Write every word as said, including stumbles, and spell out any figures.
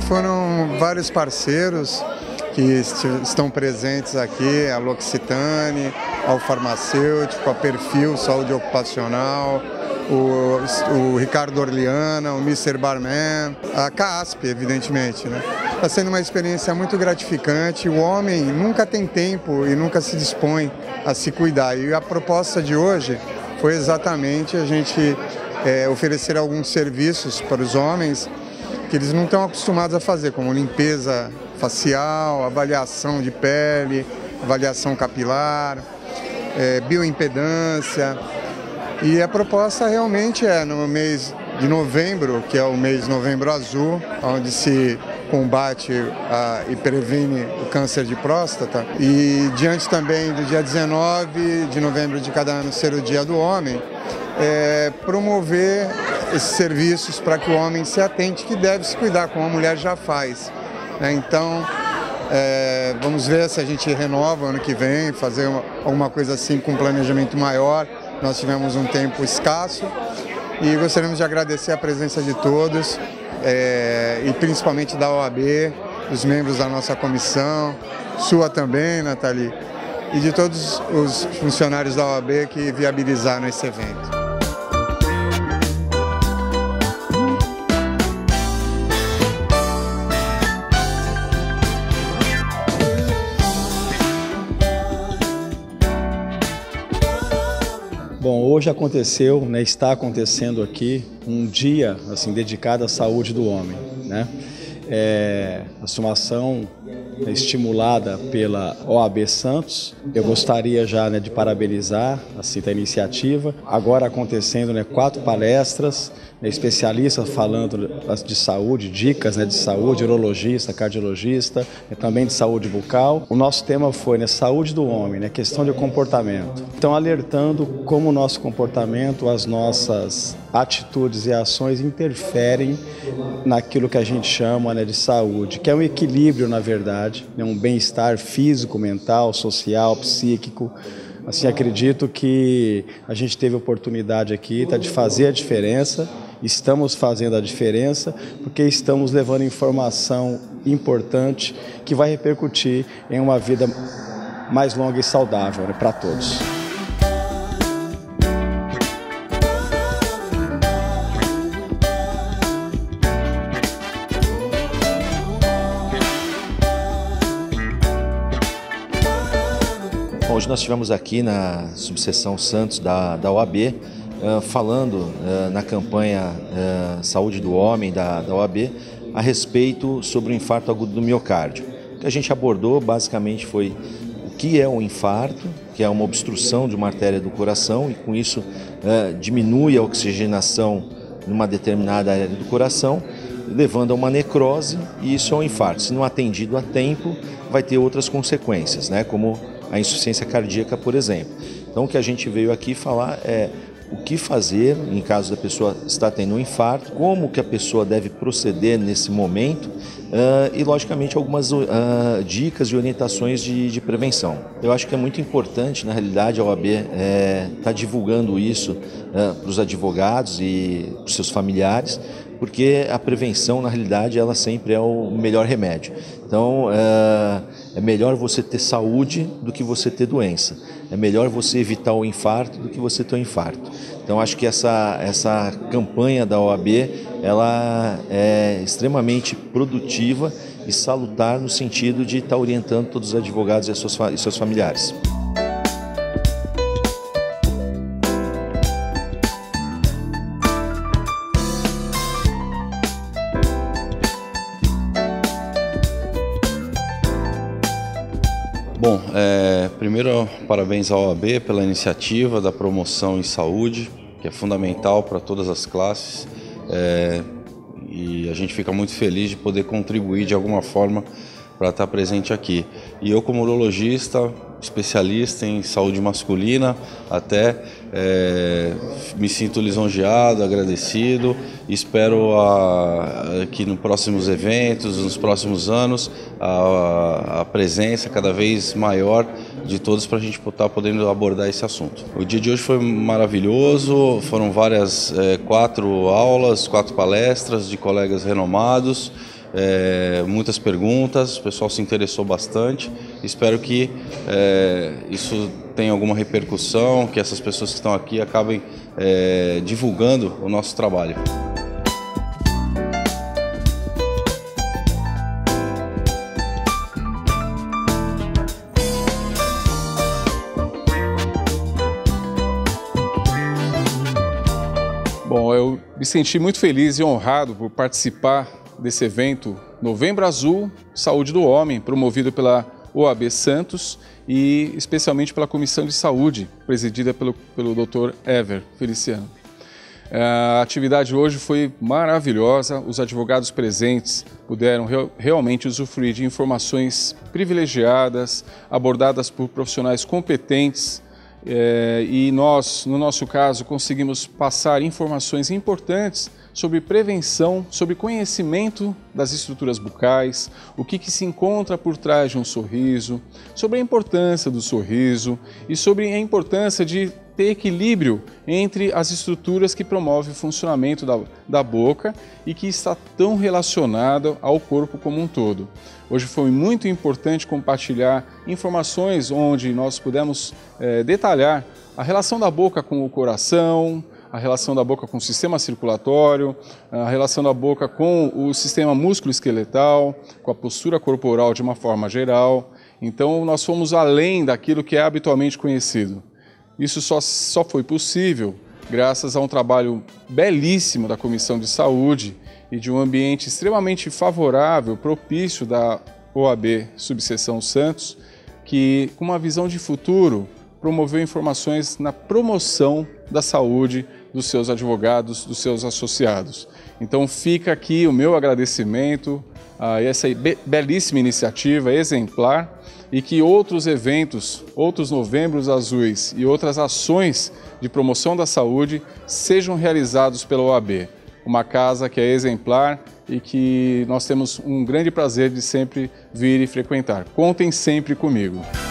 foram vários parceiros que estão presentes aqui, a L'Occitane, ao farmacêutico, a Perfil Saúde Ocupacional, o, o Ricardo Orliana, o mister Barman, a CASP, evidentemente, né? Está sendo uma experiência muito gratificante. O homem nunca tem tempo e nunca se dispõe a se cuidar. E a proposta de hoje foi exatamente a gente é, oferecer alguns serviços para os homens que eles não estão acostumados a fazer, como limpeza facial, avaliação de pele, avaliação capilar, é, bioimpedância. E a proposta realmente é no mês de novembro, que é o mês Novembro Azul, onde se combate a, e previne o câncer de próstata. E diante também do dia dezenove de novembro de cada ano ser o Dia do Homem, é, promover esses serviços para que o homem se atente que deve se cuidar, como a mulher já faz. Então, é, vamos ver se a gente renova ano que vem, fazer uma, alguma coisa assim com um planejamento maior. Nós tivemos um tempo escasso e gostaríamos de agradecer a presença de todos, é, e principalmente da O A B, dos membros da nossa comissão, sua também, Nathalie, e de todos os funcionários da O A B que viabilizaram esse evento. Bom, hoje aconteceu, né, está acontecendo aqui um dia assim, dedicado à saúde do homem, né? É, uma ação estimulada pela O A B Santos. Eu gostaria já, né, de parabenizar assim, a iniciativa. Agora acontecendo, né, quatro palestras, né, especialistas falando de saúde, dicas, né, de saúde, urologista, cardiologista, né, também de saúde bucal. O nosso tema foi, né, saúde do homem, né, questão de comportamento. Então, alertando como o nosso comportamento, as nossas atitudes e ações interferem naquilo que a gente chama, né, de saúde, que é um equilíbrio, na verdade, né, um bem-estar físico, mental, social, psíquico. Assim, acredito que a gente teve a oportunidade aqui tá, de fazer a diferença, estamos fazendo a diferença, porque estamos levando informação importante que vai repercutir em uma vida mais longa e saudável, né, para todos. Hoje nós estivemos aqui na subseção Santos da, da O A B, uh, falando uh, na campanha uh, Saúde do Homem da, da O A B a respeito sobre o infarto agudo do miocárdio. O que a gente abordou basicamente foi o que é o infarto, que é uma obstrução de uma artéria do coração e com isso uh, diminui a oxigenação numa determinada área do coração, levando a uma necrose, e isso é um infarto. Se não atendido a tempo, vai ter outras consequências, né, como a insuficiência cardíaca, por exemplo. Então, o que a gente veio aqui falar é o que fazer em caso da pessoa estar tendo um infarto, como que a pessoa deve proceder nesse momento uh, e, logicamente, algumas uh, dicas e orientações de, de prevenção. Eu acho que é muito importante, na realidade, a O A B estar é, tá divulgando isso uh, para os advogados e para os seus familiares, porque a prevenção, na realidade, ela sempre é o melhor remédio. Então, é melhor você ter saúde do que você ter doença. É melhor você evitar o infarto do que você ter o infarto. Então, acho que essa, essa campanha da O A B, ela é extremamente produtiva e salutar no sentido de estar orientando todos os advogados e seus, e seus familiares. Bom, é, primeiro parabéns à O A B pela iniciativa da promoção em saúde, que é fundamental para todas as classes, é, e a gente fica muito feliz de poder contribuir de alguma forma para estar presente aqui. E eu, como urologista, especialista em saúde masculina, até é, me sinto lisonjeado, agradecido, e espero a, que nos próximos eventos, nos próximos anos, a, a presença cada vez maior de todos para a gente estar podendo abordar esse assunto. O dia de hoje foi maravilhoso, foram várias, é, quatro aulas, quatro palestras de colegas renomados, é, muitas perguntas, o pessoal se interessou bastante. Espero que é, isso tenha alguma repercussão, que essas pessoas que estão aqui acabem é, divulgando o nosso trabalho. Bom, eu me senti muito feliz e honrado por participar desse evento Novembro Azul, Saúde do Homem, promovido pela O A B Santos e especialmente pela Comissão de Saúde, presidida pelo, pelo doutor Ever Feliciano. A atividade hoje foi maravilhosa, os advogados presentes puderam re realmente usufruir de informações privilegiadas, abordadas por profissionais competentes. É, e nós, no nosso caso, conseguimos passar informações importantes sobre prevenção, sobre conhecimento das estruturas bucais, o que, que se encontra por trás de um sorriso, sobre a importância do sorriso e sobre a importância de ter equilíbrio entre as estruturas que promovem o funcionamento da, da boca e que está tão relacionada ao corpo como um todo. Hoje foi muito importante compartilhar informações onde nós pudemos é, detalhar a relação da boca com o coração, a relação da boca com o sistema circulatório, a relação da boca com o sistema músculo-esqueletal, com a postura corporal de uma forma geral. Então nós fomos além daquilo que é habitualmente conhecido. Isso só, só foi possível graças a um trabalho belíssimo da Comissão de Saúde e de um ambiente extremamente favorável, propício da O A B Subseção Santos, que, com uma visão de futuro, promoveu informações na promoção da saúde dos seus advogados, dos seus associados. Então fica aqui o meu agradecimento a essa belíssima iniciativa, exemplar, e que outros eventos, outros Novembros Azuis e outras ações de promoção da saúde sejam realizados pela O A B. Uma casa que é exemplar e que nós temos um grande prazer de sempre vir e frequentar. Contem sempre comigo.